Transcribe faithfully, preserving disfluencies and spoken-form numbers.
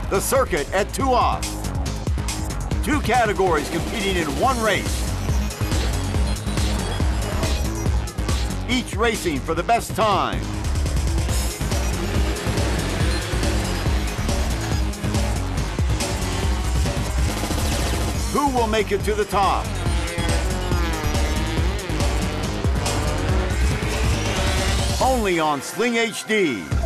The circuit at two off. Two categories competing in one race. Each racing for the best time. Who will make it to the top? Only on Sling H D.